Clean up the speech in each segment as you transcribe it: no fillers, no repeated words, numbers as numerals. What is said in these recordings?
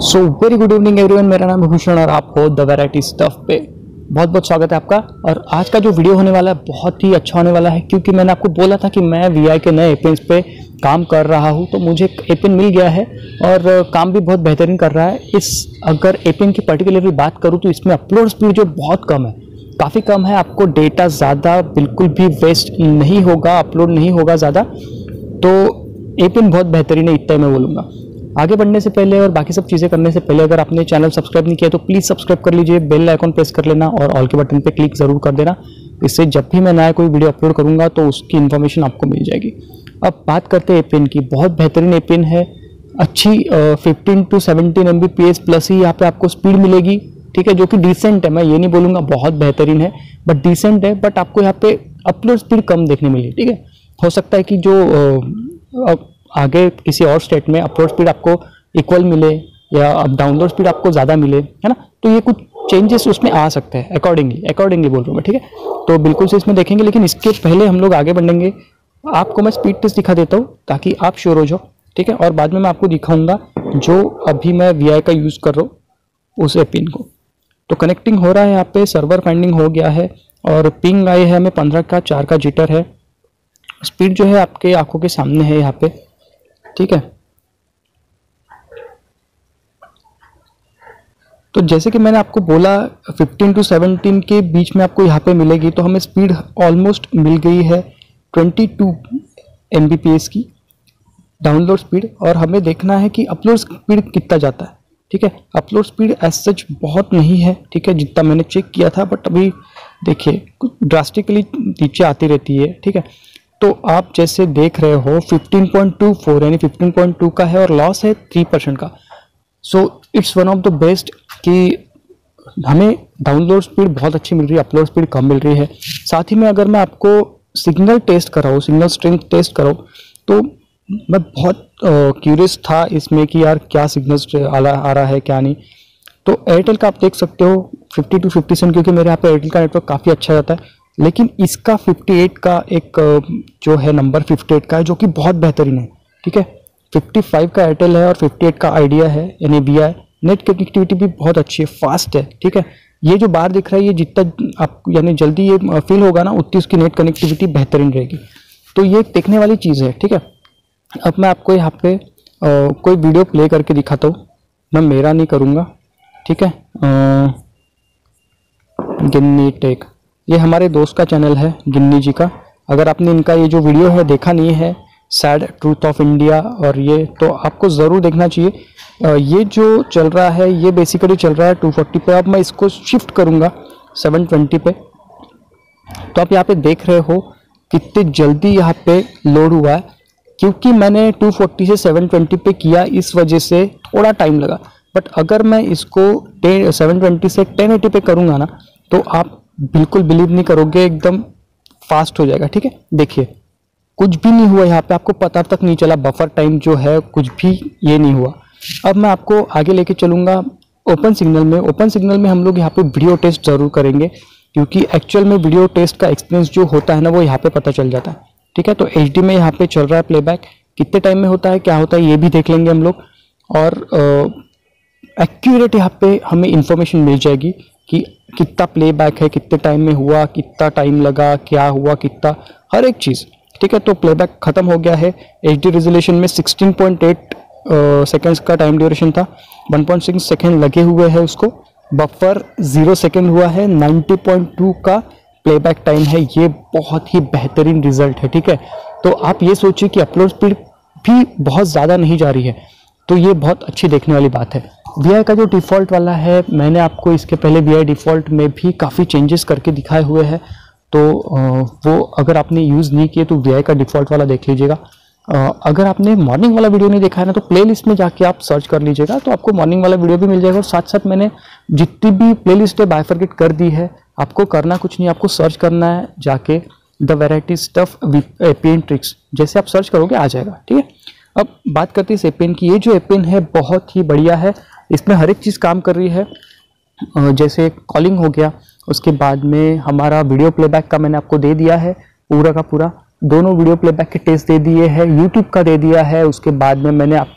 सो very good evening everyone, मेरा नाम है भूषण और आप हो द वैरायटी स्टफ पे बहुत बहुत स्वागत है आपका। और आज का जो वीडियो होने वाला है बहुत ही अच्छा होने वाला है, क्योंकि मैंने आपको बोला था कि मैं वीआई के नए एपिन्स पे काम कर रहा हूँ, तो मुझे एपिन मिल गया है और काम भी बहुत बेहतरीन कर रहा है। अगर एपिन की पर्टिकुलरली बात करूँ तो इसमें अपलोड स्पीड जो बहुत कम है, काफ़ी कम है। आपको डेटा ज़्यादा बिल्कुल भी वेस्ट नहीं होगा, अपलोड नहीं होगा ज़्यादा, तो एपिन बहुत बेहतरीन है, इतना मैं बोलूँगा। आगे बढ़ने से पहले और बाकी सब चीज़ें करने से पहले अगर आपने चैनल सब्सक्राइब नहीं किया तो प्लीज़ सब्सक्राइब कर लीजिए, बेल आइकन प्रेस कर लेना और ऑल के बटन पे क्लिक ज़रूर कर देना। इससे जब भी मैं नया कोई वीडियो अपलोड करूँगा तो उसकी इन्फॉर्मेशन आपको मिल जाएगी। अब बात करते हैं एपिन की। बहुत बेहतरीन एपिन है, अच्छी 15 to 17 Mbps प्लस ही यहाँ पे आपको स्पीड मिलेगी, ठीक है, जो कि डिसेंट है। मैं ये नहीं बोलूँगा बहुत बेहतरीन है, बट डिसेंट है। बट आपको यहाँ पे अपलोड स्पीड कम देखने मिली, ठीक है। हो सकता है कि जो आगे किसी और स्टेट में अपलोड स्पीड आपको इक्वल मिले या अब डाउनलोड स्पीड आपको ज़्यादा मिले, है ना, तो ये कुछ चेंजेस उसमें आ सकते हैं अकॉर्डिंगली बोल रहा हूँ मैं, ठीक है। तो बिल्कुल से इसमें देखेंगे, लेकिन इसके पहले हम लोग आगे बढ़ेंगे। आपको मैं स्पीड टेस्ट दिखा देता हूँ ताकि आप श्योर हो जाओ, ठीक है। और बाद में मैं आपको दिखाऊंगा जो अभी मैं वीआई का यूज़ कर रहा हूँ उस एपिन को। तो कनेक्टिंग हो रहा है, यहाँ पे सर्वर फाइंडिंग हो गया है और पिंग आई है हमें 15 का, 4 का जिटर है। स्पीड जो है आपके आंखों के सामने है यहाँ पे, ठीक है। तो जैसे कि मैंने आपको बोला 15 to 17 के बीच में आपको यहाँ पे मिलेगी, तो हमें स्पीड ऑलमोस्ट मिल गई है 22 Mbps की डाउनलोड स्पीड। और हमें देखना है कि अपलोड स्पीड कितना जाता है, ठीक है। अपलोड स्पीड एज सच बहुत नहीं है, ठीक है, जितना मैंने चेक किया था, बट अभी देखिए कुछ ड्रास्टिकली नीचे आती रहती है, ठीक है। तो आप जैसे देख रहे हो 15.24 यानी 15.2 का है और लॉस है 3% का। So it's one of the best कि हमें डाउनलोड स्पीड बहुत अच्छी मिल रही है, अपलोड स्पीड कम मिल रही है। साथ ही में अगर मैं आपको सिग्नल टेस्ट कराऊँ, सिग्नल स्ट्रेंथ टेस्ट कराऊँ, तो मैं बहुत क्यूरियस था इसमें कि यार क्या सिग्नल आ रहा है क्या नहीं। तो एयरटेल का आप देख सकते हो 50 to 57, क्योंकि मेरे यहाँ पे एयरटेल का नेटवर्क काफ़ी अच्छा जाता है। लेकिन इसका 58 का एक जो है नंबर 58 का है, जो कि बहुत बेहतरीन है, ठीक है। 55 का एयरटेल है और 58 का आइडिया है यानी वीआई। नेट कनेक्टिविटी भी बहुत अच्छी है, फास्ट है, ठीक है। ये जो बाहर दिख रहा है, ये जितना आप यानी जल्दी ये फील होगा ना, उतनी उसकी नेट कनेक्टिविटी बेहतरीन रहेगी। तो ये देखने वाली चीज़ है, ठीक है। अब मैं आपको यहाँ पे कोई वीडियो प्ले करके दिखाता हूँ। मैं मेरा नहीं करूँगा, ठीक है। गिन्नी टेक, ये हमारे दोस्त का चैनल है गिन्नी जी का। अगर आपने इनका ये जो वीडियो है देखा नहीं है, सैड ट्रूथ ऑफ इंडिया, और ये तो आपको ज़रूर देखना चाहिए। ये जो चल रहा है ये बेसिकली चल रहा है 240 पे। अब मैं इसको शिफ्ट करूँगा 720 पे। तो आप यहाँ पे देख रहे हो कितने जल्दी यहाँ पे लोड हुआ है, क्योंकि मैंने 240 से 720 पे किया, इस वजह से थोड़ा टाइम लगा। बट अगर मैं इसको 720 से 1080 पे करूँगा ना, तो आप बिल्कुल बिलीव नहीं करोगे, एकदम फास्ट हो जाएगा, ठीक है। देखिए कुछ भी नहीं हुआ यहाँ पे, आपको पता तक नहीं चला, बफर टाइम जो है कुछ भी ये नहीं हुआ। अब मैं आपको आगे लेके चलूँगा ओपन सिग्नल में। ओपन सिग्नल में हम लोग यहाँ पे वीडियो टेस्ट ज़रूर करेंगे, क्योंकि एक्चुअल में वीडियो टेस्ट का एक्सपीरियंस जो होता है ना, वो यहाँ पे पता चल जाता है, ठीक है। तो HD में यहाँ पे चल रहा है प्लेबैक, कितने टाइम में होता है क्या होता है ये भी देख लेंगे हम लोग। और एक्यूरेट यहाँ पे हमें इंफॉर्मेशन मिल जाएगी कि कितना प्लेबैक है, कितने टाइम में हुआ, कितना टाइम लगा, क्या हुआ, कितना, हर एक चीज़, ठीक है। तो प्लेबैक ख़त्म हो गया है। HD रेजोल्यूशन में 16.8 सेकेंड्स का टाइम ड्यूरेशन था, 1.6 सेकेंड लगे हुए हैं उसको। बफर 0 सेकेंड हुआ है, 90.2 का प्लेबैक टाइम है। ये बहुत ही बेहतरीन रिजल्ट है, ठीक है। तो आप ये सोचिए कि अपलोड स्पीड भी बहुत ज़्यादा नहीं जा रही है, तो ये बहुत अच्छी देखने वाली बात है। वीआई का जो डिफ़ॉल्ट वाला है, मैंने आपको इसके पहले वीआई डिफ़ॉल्ट में भी काफ़ी चेंजेस करके दिखाए हुए हैं, तो वो अगर आपने यूज़ नहीं किए तो वीआई का डिफ़ॉल्ट वाला देख लीजिएगा। अगर आपने मॉर्निंग वाला वीडियो नहीं देखा है ना, तो प्लेलिस्ट में जाके आप सर्च कर लीजिएगा, तो आपको मॉर्निंग वाला वीडियो भी मिल जाएगा। और साथ साथ मैंने जितनी भी प्लेलिस्ट है बाइफरकेट कर दी है। आपको करना कुछ नहीं, आपको सर्च करना है जाके द वैरायटी स्टफ विद एपिन ट्रिक्स, जैसे आप सर्च करोगे आ जाएगा, ठीक है। अब बात करते हैं इस एपिन की। ये जो एपिन है बहुत ही बढ़िया है, इसमें हर एक चीज़ काम कर रही है। जैसे कॉलिंग हो गया, उसके बाद में हमारा वीडियो प्लेबैक का मैंने आपको दे दिया है पूरा का पूरा। दोनों वीडियो प्लेबैक के टेस्ट दे दिए हैं, यूट्यूब का दे दिया है। उसके बाद में मैंने आपको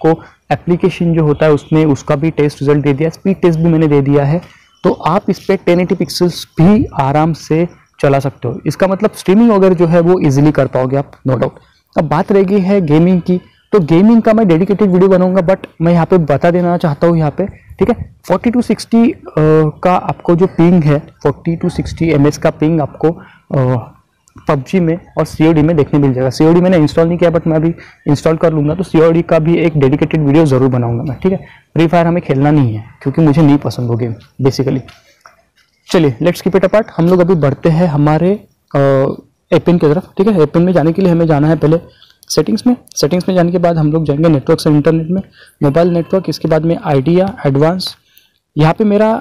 एप्लीकेशन जो होता है उसमें उसका भी टेस्ट रिजल्ट दे दिया, स्पीड टेस्ट भी मैंने दे दिया है। तो आप इस पर 1080 पिक्सल्स भी आराम से चला सकते हो। इसका मतलब स्ट्रीमिंग वगैरह जो है वो इजीली कर पाओगे आप, नो डाउट। अब बात रह गई है गेमिंग की, तो गेमिंग का मैं डेडिकेटेड वीडियो बनाऊंगा, बट मैं यहाँ पे बता देना चाहता हूँ यहाँ पे, ठीक है। 40 to 60 का आपको जो पिंग है, 40 to 60 ms का पिंग आपको पबजी में और COD में देखने मिल जाएगा। COD मैंने इंस्टॉल नहीं किया, बट मैं अभी इंस्टॉल कर लूँगा, तो COD का भी एक डेडिकेटेड वीडियो ज़रूर बनाऊंगा मैं, ठीक है। फ्री फायर हमें खेलना नहीं है क्योंकि मुझे नहीं पसंद वो गेम बेसिकली। चलिए लेट्स कीप इट अपार्ट, हम लोग अभी बढ़ते हैं हमारे एपिन की तरफ, ठीक है। एपिन में जाने के लिए हमें जाना है पहले सेटिंग्स में। सेटिंग्स में जाने के बाद हम लोग जाएंगे नेटवर्क एंड इंटरनेट में, मोबाइल नेटवर्क, इसके बाद में आइडिया एडवांस। यहाँ पे मेरा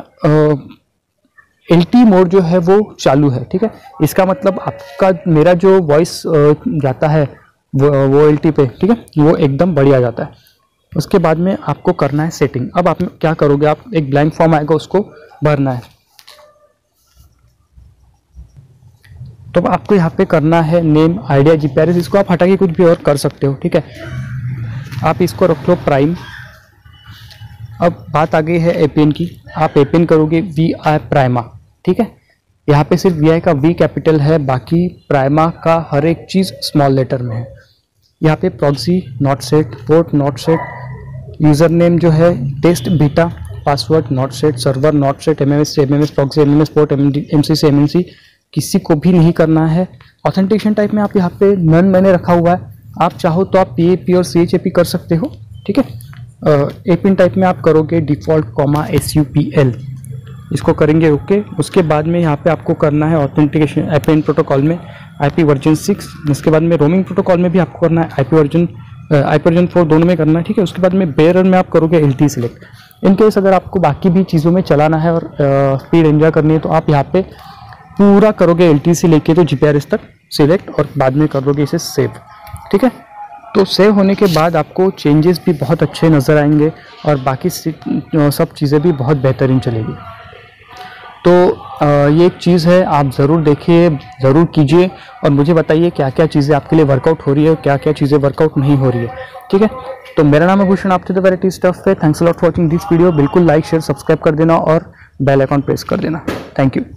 LTE मोड जो है वो चालू है, ठीक है। इसका मतलब आपका मेरा जो वॉइस जाता है वो LTE पे, ठीक है, वो एकदम बढ़िया जाता है। उसके बाद में आपको करना है सेटिंग। अब आप क्या करोगे, आप एक ब्लैंक फॉर्म आएगा उसको भरना है। तो आपको यहाँ पे करना है नेम आइडिया GPRS, इसको आप हटा के कुछ भी और कर सकते हो, ठीक है। आप इसको रख लो प्राइम। अब बात आ गई है एपिन की, आप एपिन करोगे VI प्राइमा, ठीक है। यहाँ पे सिर्फ VI का V कैपिटल है, बाकी प्राइमा का हर एक चीज़ स्मॉल लेटर में है। यहाँ पे proxy not set, port not set, user name जो है test beta, password not set, server not set, MMS से MMS, proxy MMS, port MC से MNC किसी को भी नहीं करना है। ऑथेंटिकेशन टाइप में आप यहाँ पे नन मैंने रखा हुआ है, आप चाहो तो आप PAP और CHAP कर सकते हो, ठीक है। एपिन टाइप में आप करोगे डिफ़ॉल्ट SUPL, इसको करेंगे ओके। उसके बाद में यहाँ पे आपको करना है ऑथेंटिकेशन एपिन प्रोटोकॉल में IP वर्जन 6, इसके बाद में रोमिंग प्रोटोकॉल में भी आपको करना है IP वर्जन 4, दोनों में करना है, ठीक है। उसके बाद में बेयर में आप करोगे LTE सिलेक्ट। इन केस अगर आपको बाकी भी चीज़ों में चलाना है और स्पीड एंजॉय करनी है तो आप यहाँ पे पूरा करोगे LTE से लेके तो GPRS तक सिलेक्ट और बाद में कर दोगे इसे सेव, ठीक है। तो सेव होने के बाद आपको चेंजेस भी बहुत अच्छे नज़र आएंगे और बाकी सब चीज़ें भी बहुत बेहतरीन चलेगी। तो ये एक चीज़ है, आप ज़रूर देखिए, ज़रूर कीजिए और मुझे बताइए क्या क्या चीज़ें आपके लिए वर्कआउट हो रही है, क्या क्या चीज़ें वर्कआउट नहीं हो रही है, ठीक है। तो मेरा नाम है भूषण, आप थे द वैरायटी स्टफ पे। Thanks a lot for watching this video. बिल्कुल लाइक शेयर सब्सक्राइब कर देना और बेल आइकॉन प्रेस कर देना। Thank you.